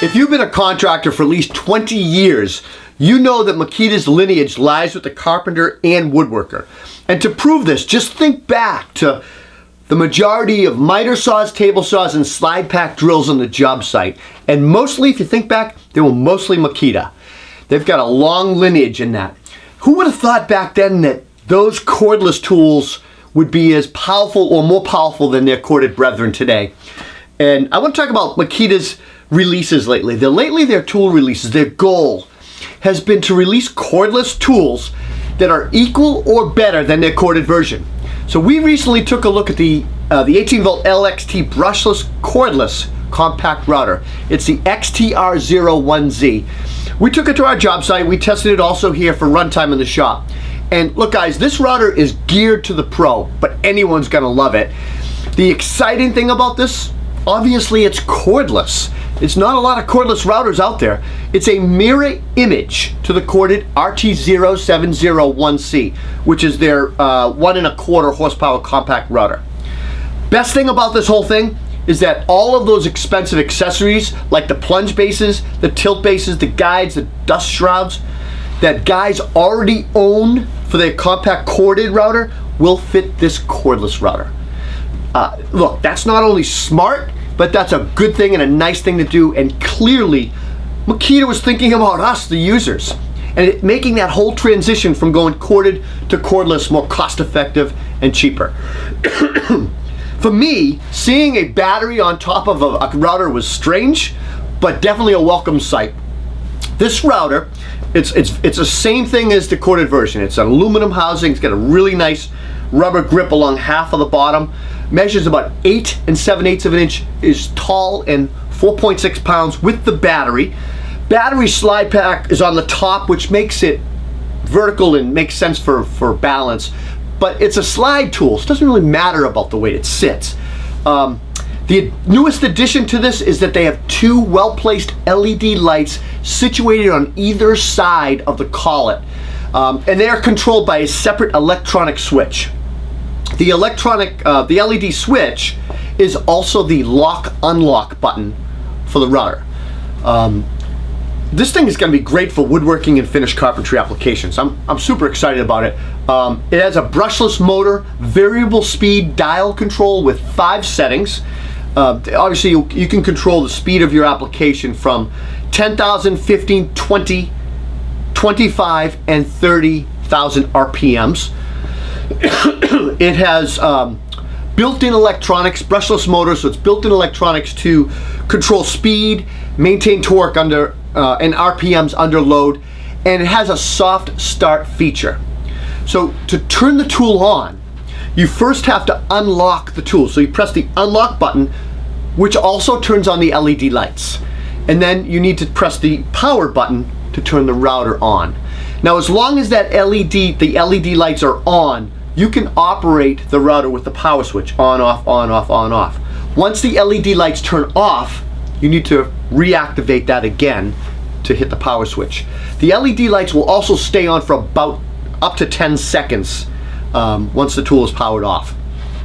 If you've been a contractor for at least 20 years, you know that Makita's lineage lies with the carpenter and woodworker. And to prove this, just think back to the majority of miter saws, table saws, and slide pack drills on the job site. And mostly, if you think back, they were mostly Makita. They've got a long lineage in that. Who would have thought back then that those cordless tools would be as powerful or more powerful than their corded brethren today? And I want to talk about Makita's releases lately. Their tool releases, their goal has been to release cordless tools that are equal or better than their corded version. So we recently took a look at the 18-volt LXT brushless cordless compact router. It's the XTR01Z. We took it to our job site. We tested it also here for runtime in the shop. And look guys, this router is geared to the pro, but anyone's gonna love it. The exciting thing about this, obviously it's cordless. It's not a lot of cordless routers out there. It's a mirror image to the corded RT0701C, which is their 1.25 horsepower compact router. Best thing about this whole thing is that all of those expensive accessories, like the plunge bases, the tilt bases, the guides, the dust shrouds, that guys already own for their compact corded router will fit this cordless router. Look, that's not only smart, but that's a good thing and a nice thing to do, and clearly Makita was thinking about us, the users, and making that whole transition from going corded to cordless more cost effective and cheaper. For me, seeing a battery on top of a router was strange, but definitely a welcome sight. This router, it's the same thing as the corded version. It's an aluminum housing. It's got a really nice rubber grip along half of the bottom. Measures about 8 7/8 of an inch, is tall and 4.6 pounds with the battery. Battery slide pack is on the top, which makes it vertical and makes sense for balance. But it's a slide tool, so it doesn't really matter about the way it sits. The newest addition to this is that they have two well-placed LED lights situated on either side of the collet. And they are controlled by a separate electronic switch. The LED switch is also the lock-unlock button for the router. This thing is going to be great for woodworking and finished carpentry applications. I'm super excited about it. It has a brushless motor, variable speed dial control with 5 settings. Obviously you can control the speed of your application from 10,000, 15, 20, 25, and 30,000 RPMs. It has built-in electronics, brushless motor, so it's built-in electronics to control speed, maintain torque under and RPMs under load, and it has a soft start feature. So to turn the tool on, you first have to unlock the tool. So you press the unlock button, which also turns on the LED lights. And then you need to press the power button to turn the router on. Now, as long as the LED lights are on, you can operate the router with the power switch, on, off, on, off, on, off. Once the LED lights turn off, you need to reactivate that again to hit the power switch. The LED lights will also stay on for about up to 10 seconds once the tool is powered off.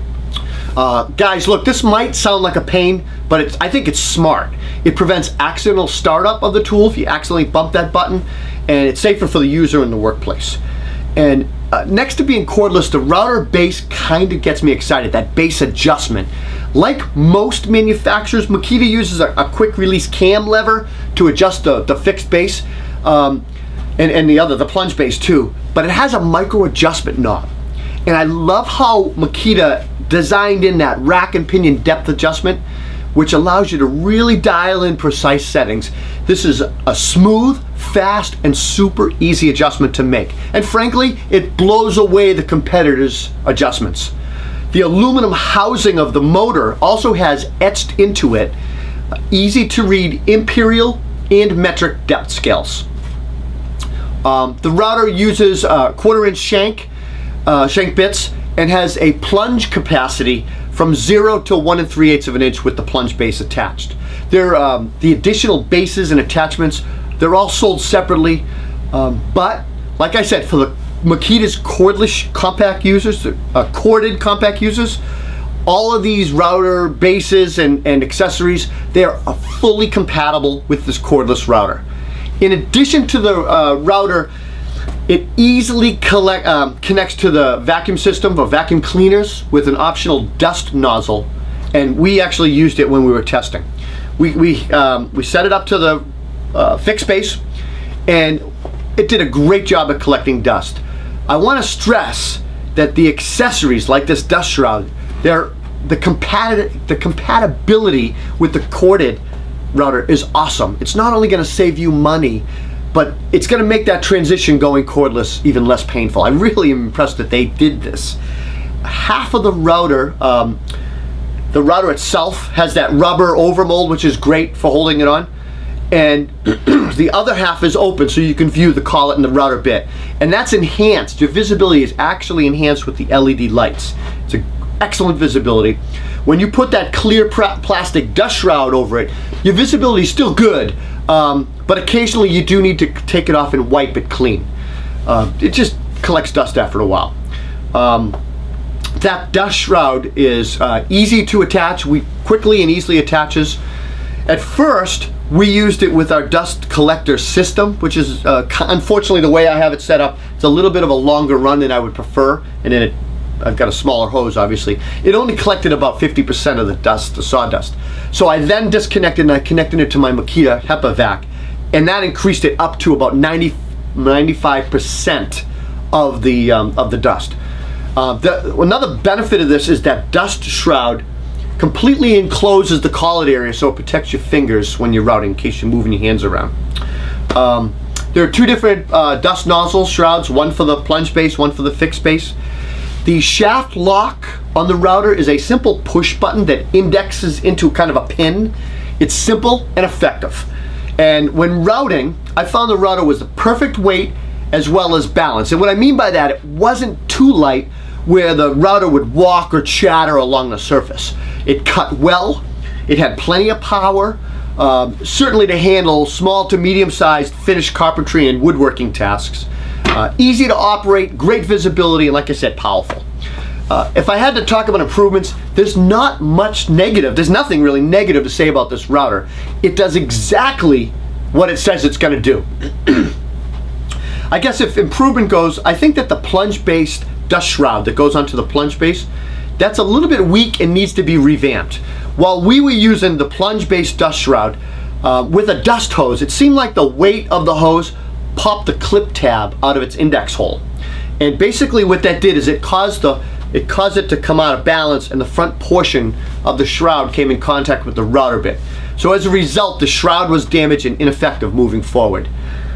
Guys, look, this might sound like a pain, but I think it's smart. It prevents accidental startup of the tool if you accidentally bump that button, and it's safer for the user in the workplace. And next to being cordless, the router base kind of gets me excited, that base adjustment. Like most manufacturers, Makita uses a quick release cam lever to adjust the fixed base, and the plunge base too, but it has a micro adjustment knob. And I love how Makita designed in that rack and pinion depth adjustment, which allows you to really dial in precise settings. This is a smooth, fast, and super easy adjustment to make. And frankly, it blows away the competitors' adjustments. The aluminum housing of the motor also has etched into it easy to read imperial and metric depth scales. The router uses 1/4 inch shank bits and has a plunge capacity from 0 to 1 3/8 of an inch with the plunge base attached. The additional bases and attachments, they're all sold separately, but like I said, for the Makita's cordless compact users, corded compact users, all of these router bases and accessories, they are fully compatible with this cordless router. In addition to the router, it easily connects to the vacuum system or vacuum cleaners with an optional dust nozzle, and we actually used it when we were testing. We set it up to the fixed base, and it did a great job at collecting dust. I want to stress that the accessories like this dust shroud, the compatibility with the corded router is awesome. It's not only going to save you money, but it's going to make that transition going cordless even less painful. I really am impressed that they did this. Half of the router itself has that rubber overmold, which is great for holding it on, and the other half is open so you can view the collet and the router bit, and that's enhanced. Your visibility is actually enhanced with the LED lights. It's an excellent visibility. When you put that clear plastic dust shroud over it, your visibility is still good, but occasionally you do need to take it off and wipe it clean. It just collects dust after a while. That dust shroud is easy to attach. We quickly and easily attaches. At first, we used it with our dust collector system, which is unfortunately the way I have it set up. It's a little bit of a longer run than I would prefer, and then I've got a smaller hose, obviously. It only collected about 50% of the dust, the sawdust. So I then disconnected and I connected it to my Makita HEPA vac, and that increased it up to about 95% of the dust. Another benefit of this is that dust shroud completely encloses the collet area, so it protects your fingers when you're routing in case you're moving your hands around. There are two different dust nozzle shrouds, one for the plunge base, one for the fixed base. The shaft lock on the router is a simple push button that indexes into kind of a pin. It's simple and effective. And when routing, I found the router was the perfect weight as well as balance. And what I mean by that, it wasn't too light where the router would walk or chatter along the surface. It cut well, it had plenty of power, certainly to handle small to medium-sized finished carpentry and woodworking tasks. Easy to operate, great visibility, and like I said, powerful. If I had to talk about improvements, there's not much negative. There's nothing really negative to say about this router. It does exactly what it says it's going to do. I guess if improvement goes, I think that the plunge-based dust shroud that goes onto the plunge base, that's a little bit weak and needs to be revamped. While we were using the plunge-based dust shroud with a dust hose, it seemed like the weight of the hose popped the clip tab out of its index hole. And basically what that did is it caused it to come out of balance, and the front portion of the shroud came in contact with the router bit. So as a result, the shroud was damaged and ineffective moving forward.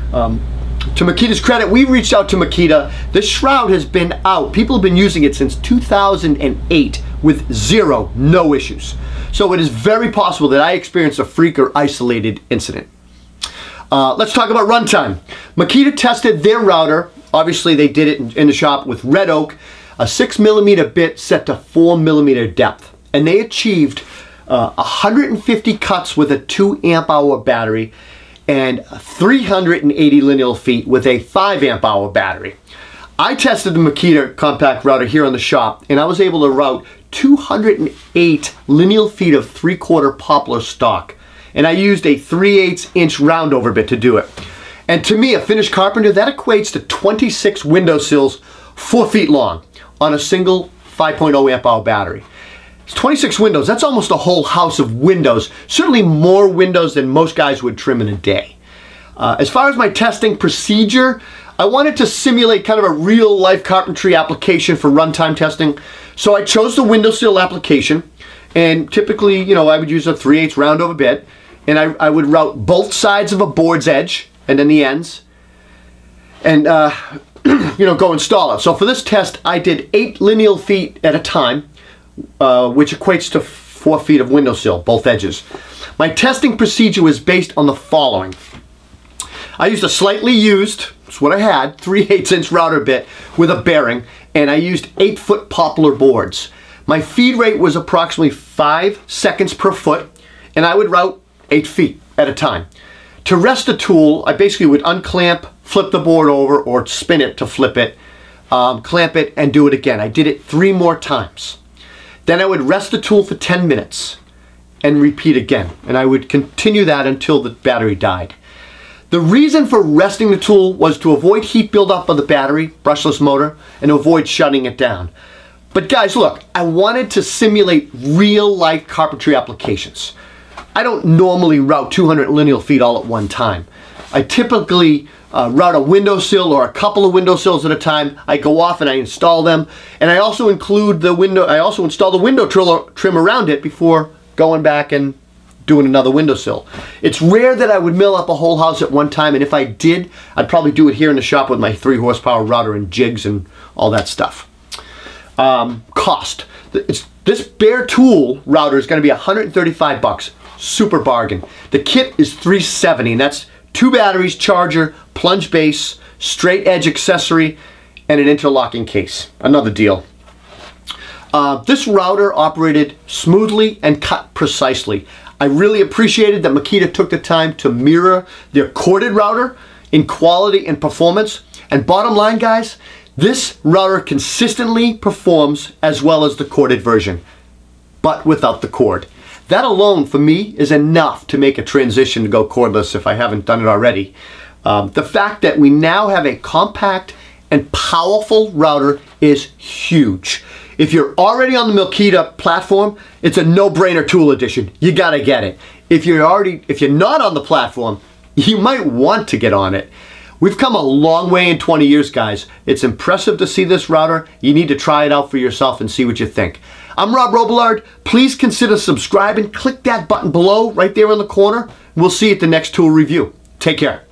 To Makita's credit, we reached out to Makita. This shroud has been out. People have been using it since 2008 with no issues. So it is very possible that I experienced a freak or isolated incident. Let's talk about runtime. Makita tested their router. Obviously, they did it in the shop with Red Oak, a 6mm bit set to 4mm depth. And they achieved 150 cuts with a 2 amp-hour battery and 380 lineal feet with a 5 amp-hour battery. I tested the Makita compact router here in the shop, and I was able to route 208 lineal feet of 3/4 poplar stock. And I used a 3/8 inch roundover bit to do it. And to me, a finished carpenter, that equates to 26 windowsills 4 feet long on a single 5.0 amp-hour battery. It's 26 windows. That's almost a whole house of windows. Certainly more windows than most guys would trim in a day. As far as my testing procedure, I wanted to simulate kind of a real-life carpentry application for runtime testing. So I chose the windowsill application, and typically, you know, I would use a 3/8 roundover bit, and I would route both sides of a board's edge and then the ends, and you know, go install it. So for this test, I did 8 lineal feet at a time, which equates to 4 feet of windowsill, both edges. My testing procedure was based on the following. I used a slightly used, that's what I had, 3/8 inch router bit with a bearing, and I used 8-foot poplar boards. My feed rate was approximately 5 seconds per foot, and I would route 8 feet at a time. To rest the tool, I basically would unclamp, flip the board over, or spin it to flip it, clamp it, and do it again. I did it 3 more times. Then I would rest the tool for 10 minutes and repeat again. And I would continue that until the battery died. The reason for resting the tool was to avoid heat buildup of the battery, brushless motor, and avoid shutting it down. But guys, look, I wanted to simulate real-life carpentry applications. I don't normally route 200 lineal feet all at one time. I typically route a windowsill or a couple of windowsills at a time. I go off and I install them, and I also install the window trim around it before going back and doing another windowsill. It's rare that I would mill up a whole house at one time, and if I did, I'd probably do it here in the shop with my 3 horsepower router and jigs and all that stuff. Cost. This bare tool router is going to be $135. Super bargain. The kit is $370, and that's 2 batteries, charger, plunge base, straight edge accessory, and an interlocking case. Another deal. This router operated smoothly and cut precisely. I really appreciated that Makita took the time to mirror their corded router in quality and performance. And bottom line, guys, this router consistently performs as well as the corded version, but without the cord. That alone for me is enough to make a transition to go cordless if I haven't done it already. The fact that we now have a compact and powerful router is huge. If you're already on the Makita platform, it's a no-brainer tool edition. You gotta get it. If you're not on the platform, you might want to get on it. We've come a long way in 20 years, guys. It's impressive to see this router. You need to try it out for yourself and see what you think. I'm Rob Robillard. Please consider subscribing. Click that button below, right there in the corner. We'll see you at the next tool review. Take care.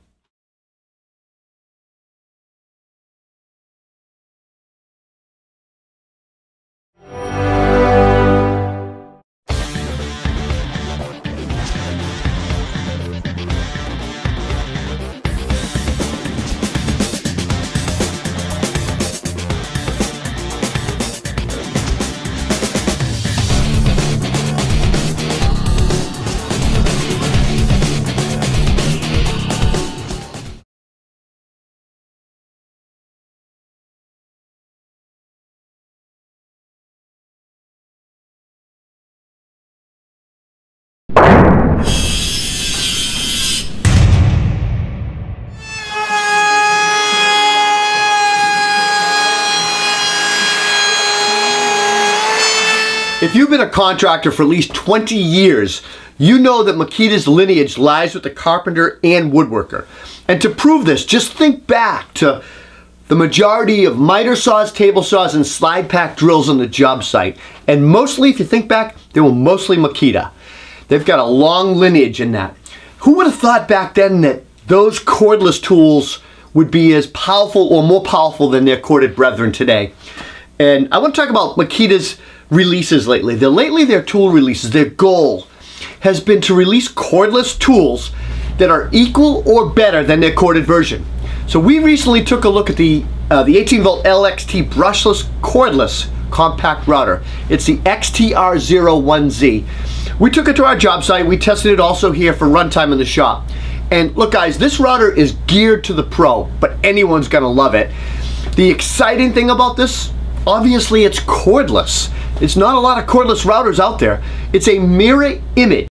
If you've been a contractor for at least 20 years, you know that Makita's lineage lies with the carpenter and woodworker. And to prove this, just think back to the majority of miter saws, table saws, and slide pack drills on the job site. And mostly, if you think back, they were mostly Makita. They've got a long lineage in that. Who would have thought back then that those cordless tools would be as powerful or more powerful than their corded brethren today? And I want to talk about Makita's releases lately. Their tool releases, their goal has been to release cordless tools that are equal or better than their corded version. So we recently took a look at the 18-volt LXT brushless cordless compact router. It's the XTR01Z. We took it to our job site. We tested it also here for runtime in the shop. And look, guys, this router is geared to the pro, but anyone's gonna love it. The exciting thing about this, obviously, it's cordless. It's not a lot of cordless routers out there. It's a mirror image